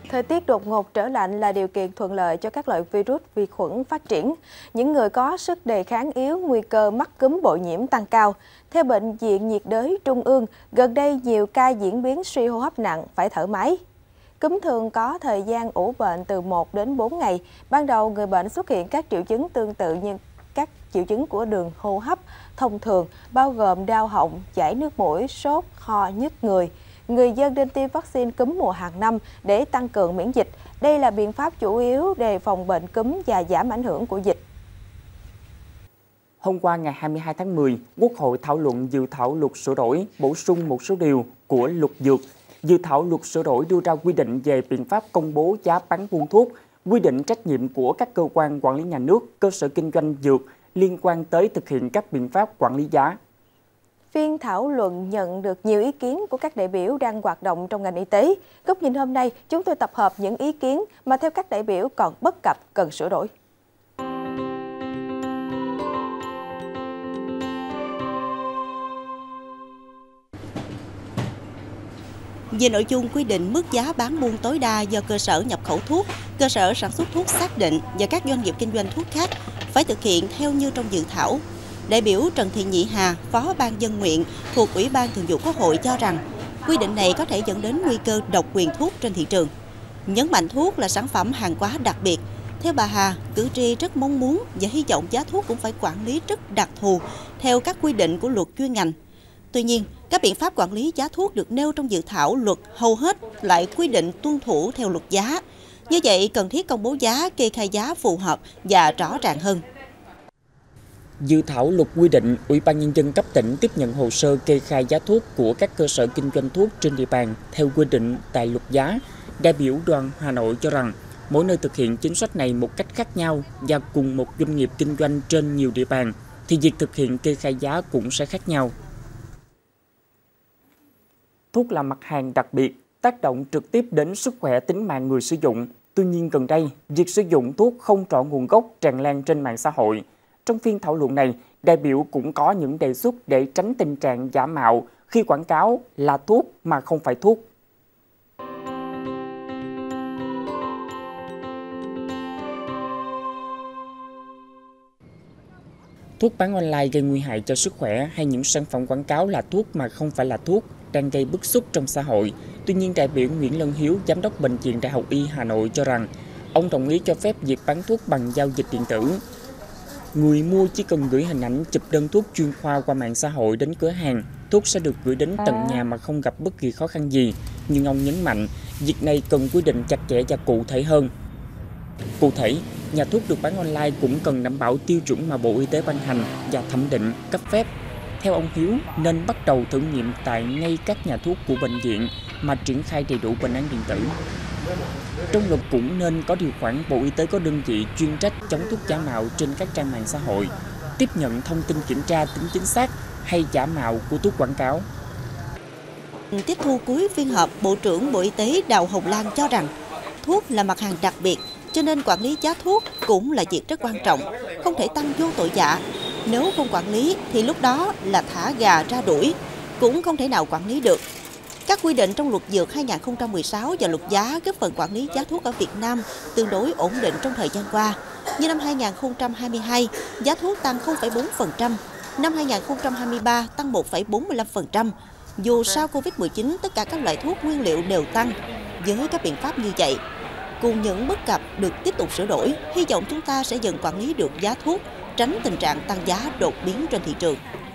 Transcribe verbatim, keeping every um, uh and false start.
Thời tiết đột ngột trở lạnh là điều kiện thuận lợi cho các loại virus, vi khuẩn phát triển. Những người có sức đề kháng yếu, nguy cơ mắc cúm bội nhiễm tăng cao. Theo Bệnh viện nhiệt đới Trung ương, gần đây nhiều ca diễn biến suy hô hấp nặng phải thở máy. Cúm thường có thời gian ủ bệnh từ một đến bốn ngày. Ban đầu, người bệnh xuất hiện các triệu chứng tương tự như các triệu chứng của đường hô hấp thông thường, bao gồm đau họng, chảy nước mũi, sốt, ho, nhức người. Người dân nên tiêm vaccine cúm mùa hàng năm để tăng cường miễn dịch. Đây là biện pháp chủ yếu đề phòng bệnh cúm và giảm ảnh hưởng của dịch. Hôm qua ngày hai mươi hai tháng mười, Quốc hội thảo luận dự thảo luật sửa đổi, bổ sung một số điều của luật dược. Dự thảo luật sửa đổi đưa ra quy định về biện pháp công bố giá bán buôn thuốc, quy định trách nhiệm của các cơ quan quản lý nhà nước, cơ sở kinh doanh dược liên quan tới thực hiện các biện pháp quản lý giá. Phiên thảo luận nhận được nhiều ý kiến của các đại biểu đang hoạt động trong ngành y tế. Góc nhìn hôm nay, chúng tôi tập hợp những ý kiến mà theo các đại biểu còn bất cập cần sửa đổi. Về nội dung quy định mức giá bán buôn tối đa do cơ sở nhập khẩu thuốc, cơ sở sản xuất thuốc xác định và các doanh nghiệp kinh doanh thuốc khác phải thực hiện theo như trong dự thảo. Đại biểu Trần Thị Nhị Hà, Phó Ban Dân nguyện thuộc Ủy ban Thường vụ Quốc hội cho rằng quy định này có thể dẫn đến nguy cơ độc quyền thuốc trên thị trường. Nhấn mạnh thuốc là sản phẩm hàng hóa đặc biệt. Theo bà Hà, cử tri rất mong muốn và hy vọng giá thuốc cũng phải quản lý rất đặc thù theo các quy định của luật chuyên ngành. Tuy nhiên, các biện pháp quản lý giá thuốc được nêu trong dự thảo luật hầu hết lại quy định tuân thủ theo luật giá. Như vậy, cần thiết công bố giá, kê khai giá phù hợp và rõ ràng hơn. Dự thảo luật quy định Ủy ban Nhân dân cấp tỉnh tiếp nhận hồ sơ kê khai giá thuốc của các cơ sở kinh doanh thuốc trên địa bàn theo quy định tại luật giá. Đại biểu Đoàn Hà Nội cho rằng mỗi nơi thực hiện chính sách này một cách khác nhau và cùng một doanh nghiệp kinh doanh trên nhiều địa bàn thì việc thực hiện kê khai giá cũng sẽ khác nhau. Thuốc là mặt hàng đặc biệt, tác động trực tiếp đến sức khỏe tính mạng người sử dụng. Tuy nhiên gần đây, việc sử dụng thuốc không rõ nguồn gốc tràn lan trên mạng xã hội. Trong phiên thảo luận này, đại biểu cũng có những đề xuất để tránh tình trạng giả mạo khi quảng cáo là thuốc mà không phải thuốc. Thuốc bán online gây nguy hại cho sức khỏe hay những sản phẩm quảng cáo là thuốc mà không phải là thuốc đang gây bức xúc trong xã hội. Tuy nhiên, đại biểu Nguyễn Lân Hiếu, Giám đốc Bệnh viện Đại học Y Hà Nội cho rằng ông đồng ý cho phép việc bán thuốc bằng giao dịch điện tử. Người mua chỉ cần gửi hình ảnh chụp đơn thuốc chuyên khoa qua mạng xã hội đến cửa hàng, thuốc sẽ được gửi đến tận nhà mà không gặp bất kỳ khó khăn gì. Nhưng ông nhấn mạnh, việc này cần quy định chặt chẽ và cụ thể hơn. Cụ thể, nhà thuốc được bán online cũng cần đảm bảo tiêu chuẩn mà Bộ Y tế ban hành và thẩm định, cấp phép. Theo ông Hiếu, nên bắt đầu thử nghiệm tại ngay các nhà thuốc của bệnh viện mà triển khai đầy đủ bệnh án điện tử. Trong luật cũng nên có điều khoản Bộ Y tế có đơn vị chuyên trách chống thuốc giả mạo trên các trang mạng xã hội, tiếp nhận thông tin kiểm tra tính chính xác hay giả mạo của thuốc quảng cáo. Tiếp thu cuối phiên họp, Bộ trưởng Bộ Y tế Đào Hồng Lan cho rằng thuốc là mặt hàng đặc biệt, cho nên quản lý giá thuốc cũng là việc rất quan trọng, không thể tăng vô tội vạ. Nếu không quản lý thì lúc đó là thả gà ra đuổi, cũng không thể nào quản lý được. Các quy định trong luật dược hai nghìn không trăm mười sáu và luật giá góp phần quản lý giá thuốc ở Việt Nam tương đối ổn định trong thời gian qua. Như năm hai nghìn không trăm hai mươi hai, giá thuốc tăng không phẩy bốn phần trăm, năm hai nghìn không trăm hai mươi ba tăng một phẩy bốn mươi lăm phần trăm. Dù sau Covid mười chín, tất cả các loại thuốc nguyên liệu đều tăng. Với các biện pháp như vậy, cùng những bất cập được tiếp tục sửa đổi, hy vọng chúng ta sẽ dần quản lý được giá thuốc, tránh tình trạng tăng giá đột biến trên thị trường.